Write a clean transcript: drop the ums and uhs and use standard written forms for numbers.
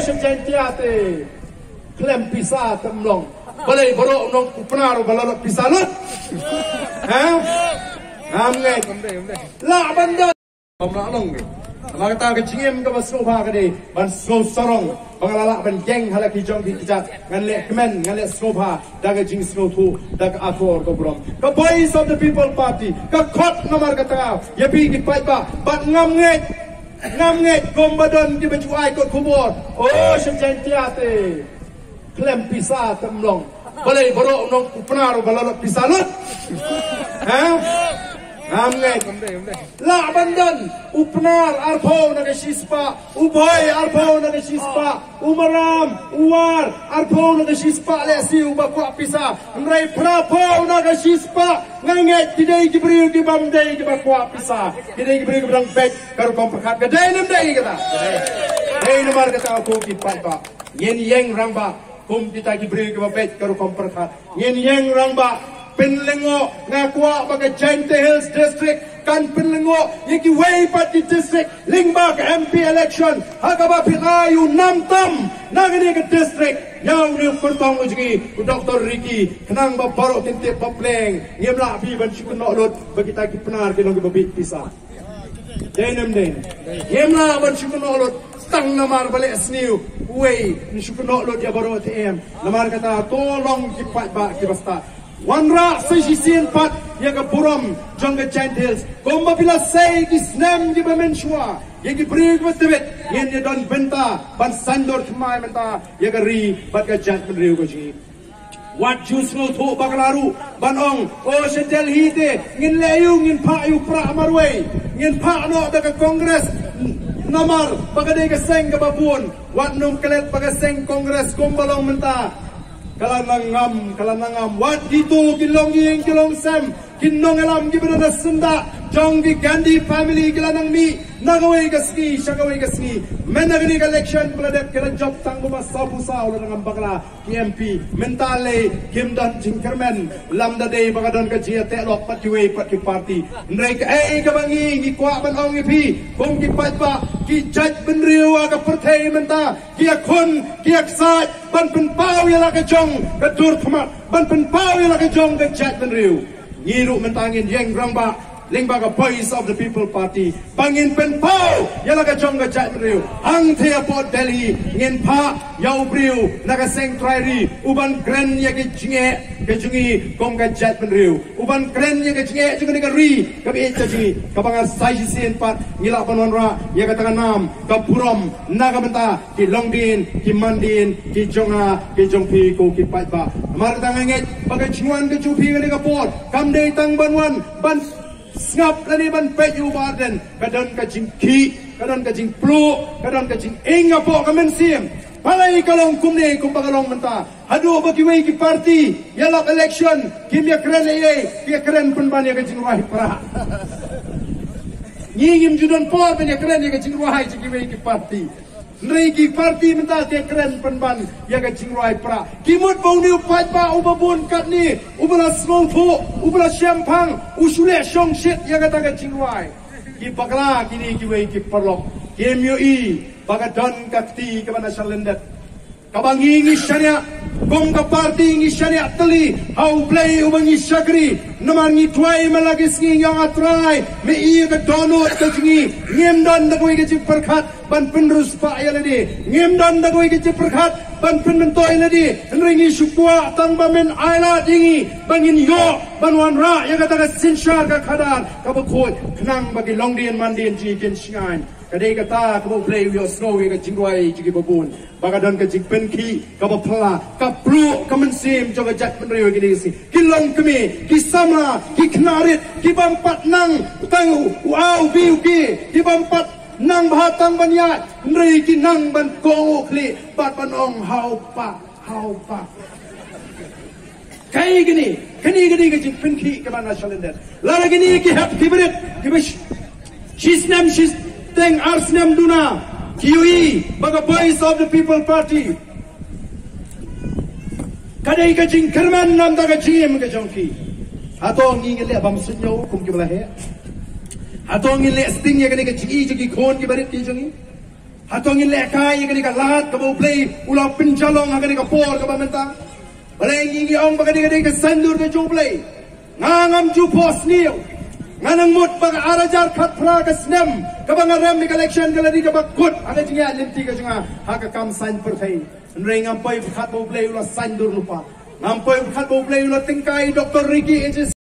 sejentiate klem pisah temlong balai borok nong penaruh balalok pisah lut ngamngai la bandar pemlalong maka ta kecingem ke basroha kade ban sorong bangalala ban geng hala kijong dijat ngan le kemen ngan le sroha daga jing srotu daga ator ko brom the voice of the people party ka khot nomor kata yapi ki paiba ban ngamnge gombadon ki bejuai ko kubor oh sejentiate klem pisah temlong balai borok nong penaruh balalok pisah lut ngamngai la bandan upnar arpo na shispa uboy arpo na shispa umaram uwar arpo na shispa le si ubakwa pisa ngai prapo na shispa ngangai tidai gibriu di bamdai di bakwa pisa tidai gibriu brang bet kar komprakat gadai nam dai kata dai namar kata ko ki pa yen yeng rangba kum kita gibriu di bet kar komprakat yen yeng rangba penlengo ngakwa baga Jainte Hills District kan penlengo yaki way pati district lingbag MP election hagaba pinayu namtam nagani ke district yang ni pertong uji Dr. Ricky kenang ba barok tintip papleng ngemla bi ban syukuno lot bagi taki penar kinong babit pisah denem den ngemla ban syukuno lot tang namar balik sniu way ni syukuno lot ya baro TM namar kata tolong kipat ba kibasta Wanra sejisian pat yang keburam jangka Jainte Hills. Komba bila say kisnem di bemensua yang diberi kebetulan yang dia don benta ban sandor kemai benta yang keri bat kejat menriu keci. Wat jusno tu bakalaru banong oh sedel hite ngin leyu ngin pak yu pra marway ngin pak no daga kongres namar bagade keseng ke babun wat num kelet bagaseng kongres kombalong menta kalanangam wat gitu kilong sem kinong alam gibana sunda jonggi Gandhi family kilanang mi nagaway kasni shagaway kasni menagni election peladat kala job tanggo masabu sa ulah ngam bakla MP mentale kimdan jingkermen lamda day bagadon ka jia telok patiwe pati party nrek ka bangi gi kwa ban ong ipi kum gi patba ki jaj benriu ka perthai menta ki khun ki aksat ban pen pau ya la ka jong ka dur thmat ban pen pau ya la ka jong ka jaj benriu ngiru mentangin yeng rangba Lingbaga Voice of the People Party bangin pen pau yala ka jong ka jat riu hang thea port Delhi ngin pha yau briu naga seng trairi uban kren ya ke jinge ke jungi kom ka jat riu uban kren ya ke jinge jungi ka ri ka be chaji ka banga sai sin pat ngila panonra ya ka tanganam ka purom naga benta ki longdin ki mandin ki jonga ki jongpi ko ki patba mar tanganget baga chuan ke chupi ka port kam dei tang banwan ban ngap lani ban peju baden kadon kajing ki kadon kajing plu kadon kajing inga po kamen sim palai kalong kumne kumbagalong menta hadu bagi wei ki party yalap election kimya kren ye ki kren penban ya kajing wahai pra ngingim judon por ben ya kren ya kajing wahai ki wei ki party Nriki party menta ke keren penban ya ka jingrai pra kimut bau ni upat ba ubabun kat ni ubala snowfo ubala champang usule shong shit ya ka ta ka jingrai ki bakla kini ki wei ki perlok KMUI bagadon kakti ka bana salendet kabangi ngi syariah gong ka party ngi syariah teli how play ubangi syakri namar ngi tuai malagi singi yang atrai me i ka donut ka jingi ngem don da koi ka jing perkhat ban penrus pa ya ladi ngem don da koi ka jing perkhat ban penmentoi ladi nringi syukwa tang bamen aila dingi bangin yo banwan ra ya kata ka sinshar ka khadan ka bakhoi knang bagi longdian mandien ji ken shingan kadai kata ka bo play yo snow ka jingwai ji babun bagadon ka jing penki ka ba phla ka plu ka mensim jo ka jat penriu gini si kilong kemi ki sama ki knarit ki bampat nang tang wow biu ki bampat nang bahatang banyat nri ki nang ban ko kli bat banong hau pa kai gini ka jing penki ka ban nasional lara gini ki hap kibrit ki bish shisnam shis teng arsnam duna QE baga Voice of the People Party kadai ka jing kerman nam da ka jim ka jongki atong ngi le bam sunyo kum ki bala he atong ngi le sting ya ka jing i ki khon ki barit ki jongi Hatongin lekai yang ka lahat ka mau play ulah penjalong hagani ka por ka bamenta. Baleng ong bagadi ka sandur ka jo play. Ngangam ju pos niyo. Nganang mut baga arajar khatra ka snem ka bangaram ni collection ka ladi ka bakut aga jinga linti ka jinga haka kam sign per thai. Nrengam pai khat mau play ulah sandur lupa. Ngampai khat mau play ulah tingkai Dr. Ricky